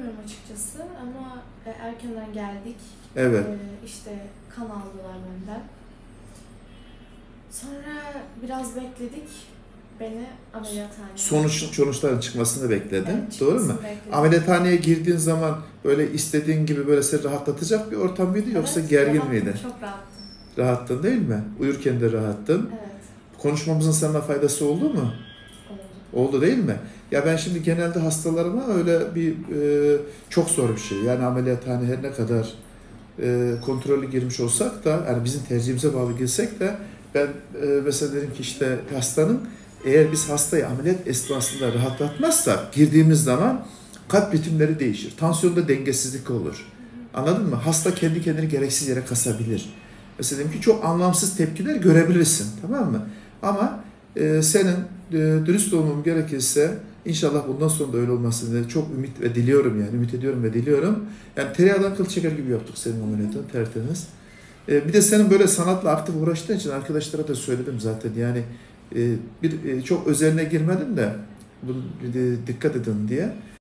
hatırlamıyorum açıkçası ama erkenden geldik. Evet. İşte kan aldılar benden. Sonra biraz bekledik. Beni ameliyathaneye... Sonuçların çıkmasını bekledin. Evet, Doğru mu? çıkmasını bekledim. Ameliyathaneye girdiğin zaman böyle istediğin gibi böyle seni rahatlatacak bir ortam mıydı yoksa Evet, gergin rahattım, miydi? çok rahattım. Rahattın değil mi? Uyurken de rahattın. Evet. Konuşmamızın sana faydası oldu mu? Oldu. Oldu değil mi? Ya ben şimdi genelde hastalarıma öyle bir çok zor bir şey. Yani ameliyathane her ne kadar kontrollü girmiş olsak da, yani bizim tercihimize bağlı girsek de ben mesela derim ki işte hastanın, eğer biz hastayı ameliyat esnasında rahatlatmazsak girdiğimiz zaman kalp ritimleri değişir. Tansiyonda dengesizlik olur. Anladın mı? Hasta kendi kendini gereksiz yere kasabilir. Mesela diyelim ki çok anlamsız tepkiler görebilirsin. Tamam mı? Ama senin dürüst olmam gerekirse inşallah bundan sonra da öyle olmasını çok ümit ve diliyorum yani. Ümit ediyorum ve diliyorum. Yani tereyağdan kıl çeker gibi yaptık senin ameliyatını, tertemiz. Bir de senin böyle sanatla aktif uğraştığın için arkadaşlara da söyledim zaten. Yani çok özeline girmedim de bunu dikkat edin diye.